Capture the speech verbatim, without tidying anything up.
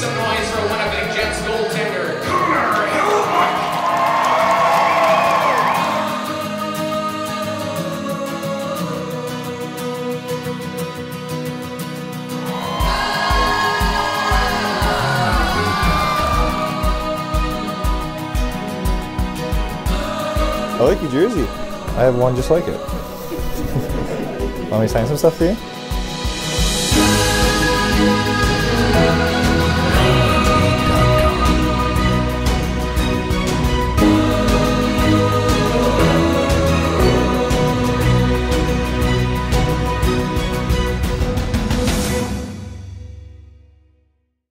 some noise for Winnipeg Jets goaltender, Connor Hellebuyck. I like your jersey. I have one just like it. Want me to sign some stuff for you?